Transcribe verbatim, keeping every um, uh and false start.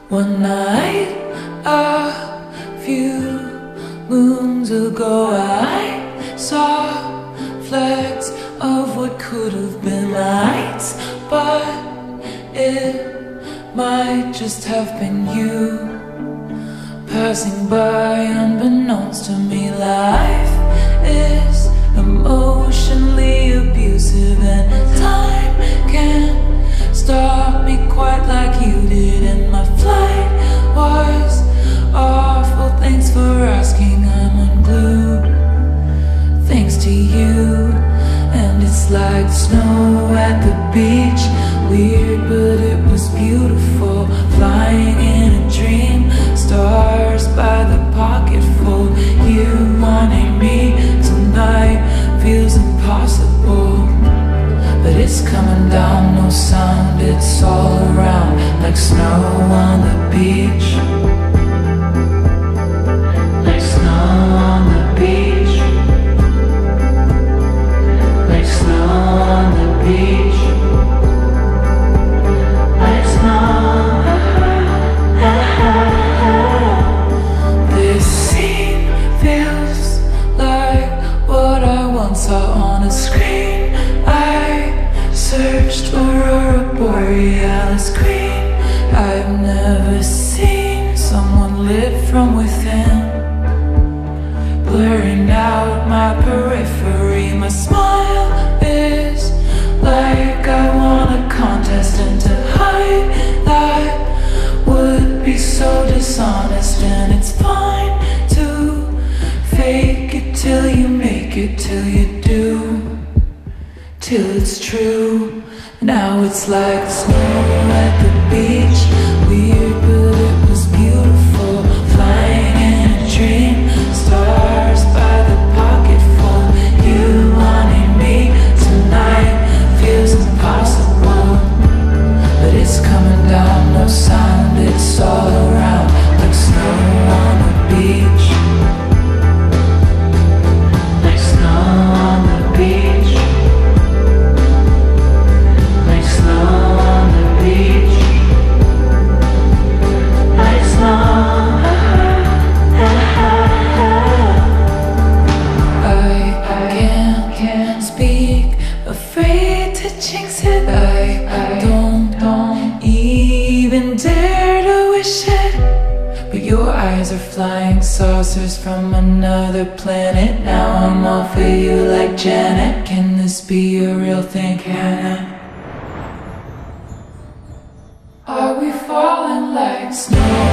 One night, a few moons ago, I saw flecks of what could have been lights, but it might just have been you passing by unbeknownst to me. Life is emotionally abusive, and time can't stop me quite like you did. And my flight was awful, thanks for asking. I'm unglued thanks to you. And it's like snow at the beach, weird but it was beautiful. Flying in a dream, stars by the pocketful. You wanting me tonight feels impossible, but it's coming down, no sound, it's all around like snow on the beach. Like snow on the beach. Like snow on the beach. Like snow. This scene feels like what I once saw on a screen. I searched for a borealis queen. I've never seen someone lit from within, blurring out my periphery. My smile is like I won a contest, and to hide that would be so dishonest. And it's fine to fake it till you make it, till you do, till it's true. Now it's like snow at the beach, weird but it was beautiful. Flying in a dream, stars by the pocketful. You wanting me tonight feels impossible, but it's coming down, no sound, it's all around like snow on the beach. Like snow on the beach. Like snow on the beach. Like snow. I can't, can't speak, afraid to jinx it. I, I don't, don't even dare to wish it. But your eyes are flying saucers from another planet. Now I'm all for you like Janet. Can this be a real thing, can it? Are we falling like snow?